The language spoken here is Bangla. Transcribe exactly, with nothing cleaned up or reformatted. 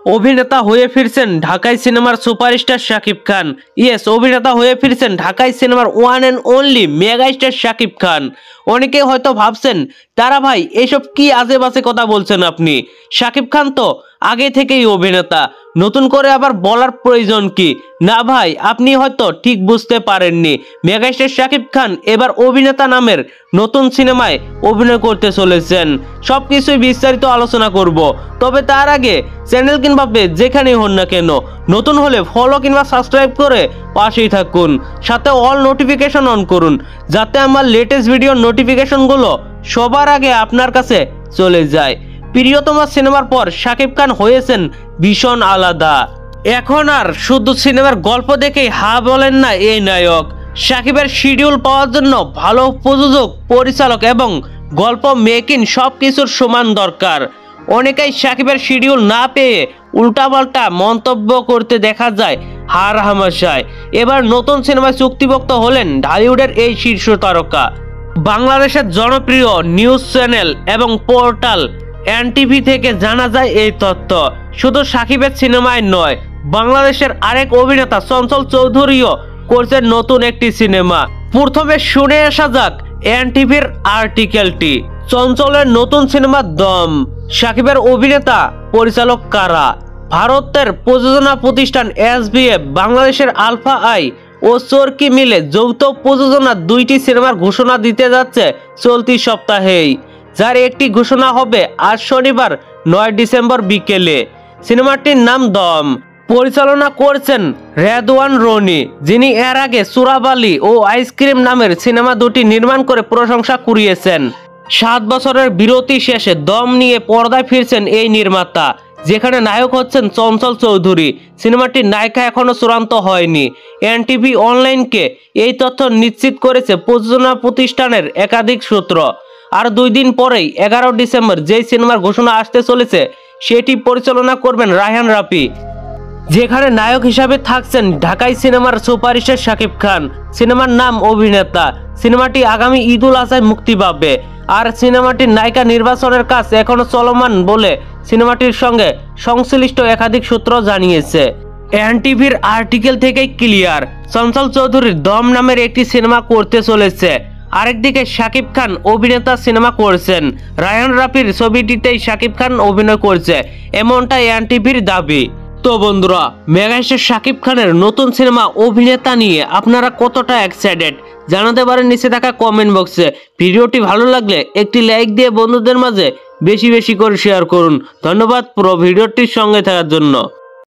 অভিনেতা হয়ে ফিরছেন ঢাকাই সিনেমার সুপারস্টার শাকিব খান। ইয়েস, অভিনেতা হয়ে ফিরছেন ঢাকাই সিনেমার one and only mega star Shakib Khan. অনেকে হয়তো ভাবছেন তারা ভাই এসব কি আজে বাজে কথা বলছেন আপনি, শাকিব খান তো আগে থেকেই অভিনেতা, নতুন করে আবার বলার প্রয়োজন কি? না ভাই, আপনি হয়তো ঠিক বুঝতে পারেননি। মেগাস্টার শাকিব খান এবার অভিনেতা নামের নতুন সিনেমায় অভিনয় করতে চলেছেন। সবকিছুই বিস্তারিত আলোচনা করব, তবে তার আগে চ্যানেল কিংবা পেজ যেখানেই হন না কেন, নতুন হলে ফলো কিংবা সাবস্ক্রাইব করে পাশেই থাকুন, সাথে অল নোটিফিকেশন অন করুন, যাতে আমার লেটেস্ট ভিডিওর নোটিফিকেশনগুলো সবার আগে আপনার কাছে চলে যায়। প্রিয়তম সিনেমার পর শাকিব খান হয়েছেন ভীষণ আলাদা। এখন আর শুধু সিনেমার গল্প দেখেই হা বলেন না এই নায়ক। শাকিবের শিডিউল পাওয়ার জন্য ভালো প্রযোজক, পরিচালক এবং গল্প মেকিং সব কিছুর সমান দরকার। অনেকেই শাকিবের শিডিউল না পেয়ে উল্টাপাল্টা মন্তব্য করতে দেখা যায় হার হামেশায়। এবার নতুন সিনেমায় চুক্তিভুক্ত হলেন ঢালিউডের এই শীর্ষ তারকা। বাংলাদেশের জনপ্রিয় নিউজ চ্যানেল এবং পোর্টাল এনটিভি থেকে জানা যায় এই তথ্য। শুধু শাকিবের সিনেমায় নয়, বাংলাদেশের আরেক অভিনেতা চঞ্চল চৌধুরীও করছেন নতুন একটি সিনেমা। প্রথমে শুনে আসা যাক এনটিভির আর্টিকেলটি। চঞ্চলের নতুন সিনেমা দম। শাকিবের অভিনেতা পরিচালক কারা? ভারতের প্রযোজনা প্রতিষ্ঠান এসবিএফ, বাংলাদেশের আলফা আই ও চরকি মিলে যৌথ প্রযোজনা দুইটি সিনেমার ঘোষণা দিতে যাচ্ছে চলতি সপ্তাহেই, যার একটি ঘোষণা হবে আজ শনিবার নয় ডিসেম্বর বিকেলে। সিনেমাটির নাম দম। পরিচালনা করছেন রেদওয়ান রনি, যিনি এর আগে চোরাবালি ও আইসক্রিম নামের সিনেমা দুটি নির্মাণ করে প্রশংসা কুড়িয়েছেন। সাত বছরের বিরতি শেষে দম নিয়ে পর্দায় ফিরছেন এই নির্মাতা, যেখানে নায়ক হচ্ছেন চঞ্চল চৌধুরী। সিনেমাটির নায়িকা এখনো চূড়ান্ত হয়নি। এনটিভি অনলাইনকে এই তথ্য নিশ্চিত করেছে প্রযোজনা প্রতিষ্ঠানের একাধিক সূত্র। আর দুই দিন পরেই এগারো ডিসেম্বর যেই সিনেমার ঘোষণা আসতে চলেছে সেটি পরিচালনা করবেন রায়হান রাফি, যেখানে নায়ক হিসাবে থাকছেন ঢাকাই সিনেমার সুপারস্টার শাকিব খান। সিনেমার নাম অভিনেতা। সিনেমাটি আগামী ঈদ উল আজহায় মুক্তি পাবে। আর সিনেমাটির নায়িকা নির্বাচনের কাজ এখনো চলমান বলে সিনেমাটির সঙ্গে সংশ্লিষ্ট একাধিক সূত্র জানিয়েছে। এনটিভির আর্টিকেল থেকেই ক্লিয়ার, চঞ্চল চৌধুরীর দম নামের একটি সিনেমা করতে চলেছে। আরেকদিকে শাকিব খান অভিনেতা সিনেমা করছেন। রায়হান রাফির ছবিটিতেই শাকিব খান অভিনয় করছে, এমনটাই এনটিভির দাবি। তো বন্ধুরা, মেগাস্টার শাকিব খানের নতুন সিনেমা অভিনেতা নিয়ে আপনারা কতটা এক্সাইটেড জানাতে পারেন নিচে থাকা কমেন্ট বক্সে। ভিডিওটি ভালো লাগলে একটি লাইক দিয়ে বন্ধুদের মাঝে বেশি বেশি করে শেয়ার করুন। ধন্যবাদ পুরো ভিডিওটির সঙ্গে থাকার জন্য।